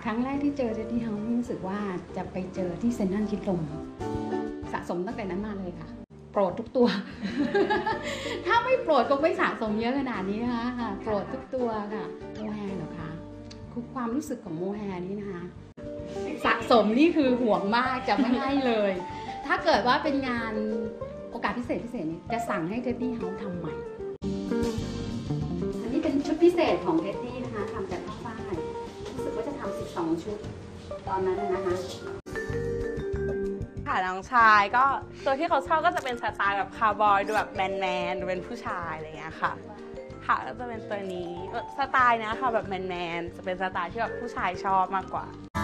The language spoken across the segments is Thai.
ครั้งแรกที่เจอเจที่เฮารู้สึกว่าจะไปเจอที่เซ็นทรัลชิดลมสะสมตั้งแต่นั้นมาเลยค่ะโปรดทุกตัว ถ้าไม่โปรดก็ไม่สะสมเยอะขนาดนี้นะคะโปรดทุกตัวค่ะโมแฮร์เหรอคะคือความรู้สึกของโมแฮร์นี่นะคะสะสมนี่คือห่วงมากจะไม่ให้เลย ถ้าเกิดว่าเป็นงานโอกาสพิเศษนี้จะสั่งให้เท็ดดี้เฮาทำใหม่อันนี้เป็นชุดพิเศษของเท็ดดี้นะคะทำจากผ้าฝ้ายรู้สึกว่าจะทำ12 ชุดตอนนั้นนะคะค่ะน้องชายก็ตัวที่เขาชอบก็จะเป็นสไตล์แบบคาวบอยดูแบบแมนดูเป็นผู้ชายอะไรเงี้ยค่ะค่ะก็จะเป็นตัวนี้สไตล์นะค่ะแบบแมนจะเป็นสไตล์ที่แบบผู้ชายชอบมากกว่า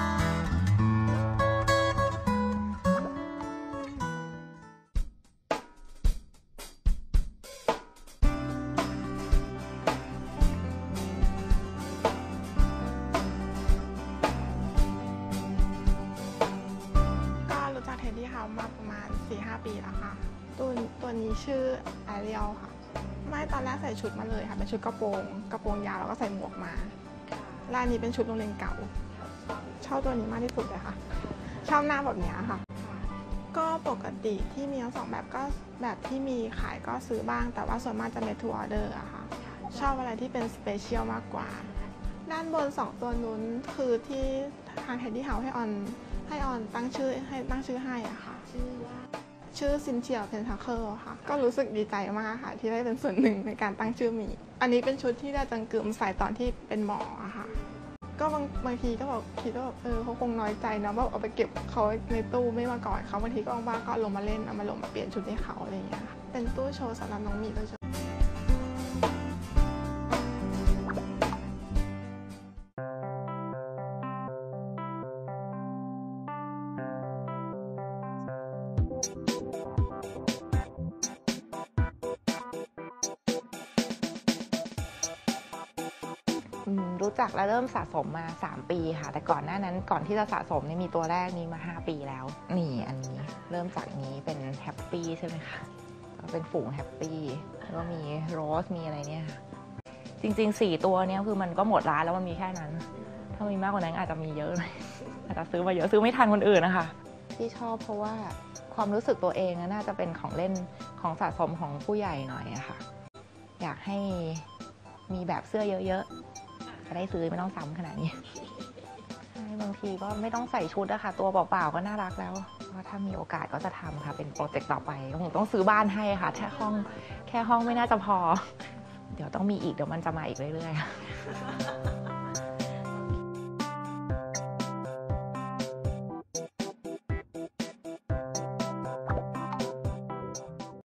เท็ดดี้เฮาส์มาประมาณ 4-5 ปีแล้วค่ะตัวนี้ชื่อแอเรียลค่ะไม่ตอนแรกใส่ชุดมาเลยค่ะเป็นชุดกระโปรงยาวแล้วก็ใส่หมวกมาลายนี้เป็นชุดโรงเรียนเก่าชอบตัวนี้มากที่สุดเลยค่ะชอบหน้าแบบนี้ค่ะก็ปกติที่มีทั้งสองแบบก็แบบที่มีขายก็ซื้อบ้างแต่ว่าส่วนมากจะเมททูออเดอร์อะค่ะชอบอะไรที่เป็นสเปเชียลมากกว่าด้านบน2ตัวนู้นคือที่ทางเท็ดดี้เฮาส์ให้ออนตั้งชื่อให้อะค่ะชื่อซินเชียเพนทาเคิลค่ะก็รู้สึกดีใจมากค่ะที่ได้เป็นส่วนหนึ่งในการตั้งชื่อมีอันนี้เป็นชุดที่ได้จังกึมใส่ตอนที่เป็นหมออะค่ะก็บางทีก็บอกคิดว่าเขาคงน้อยใจนะว่าเอาไปเก็บเขาในตู้ไม่มาก่อนเขาบางทีก็ว่างๆก็ลงมาเล่นเอามาลงมาเปลี่ยนชุดให้เขาอะไรอย่างเงี้ยค่ะเป็นตู้โชว์สำหรับน้องมีโดยเฉพาะรู้จักและเริ่มสะสมมา3 ปีค่ะแต่ก่อนหน้านั้นก่อนที่จะสะสมเนี่ยมีตัวแรกนี้มา5 ปีแล้วนี่อันนี้เริ่มจากนี้เป็นแฮปปี้ใช่ไหมคะก็เป็นฝูงแฮปปี้แล้วก็มีโรสมีอะไรเนี่ยจริงๆ4 ตัวเนี่ยคือมันก็หมดร้านแล้วมันมีแค่นั้นถ้ามีมากกว่านั้นอาจจะมีเยอะเลยอาจจะซื้อมาเยอะซื้อไม่ทันคนอื่นนะคะที่ชอบเพราะว่าความรู้สึกตัวเองน่าจะเป็นของเล่นของสะสมของผู้ใหญ่หน่อยอะค่ะอยากให้มีแบบเสื้อเยอะๆจะได้ซื้อไม่ต้องซ้ำขนาดนี้บางทีก็ไม่ต้องใส่ชุดอะค่ะตัวเปล่าๆก็น่ารักแล้วก็ถ้ามีโอกาสก็จะทำค่ะเป็นโปรเจกต์ต่อไปคงต้องซื้อบ้านให้ค่ะแค่ห้องไม่น่าจะพอเดี๋ยวต้องมีอีกเดี๋ยวมันจะมาอีกเรื่อยๆ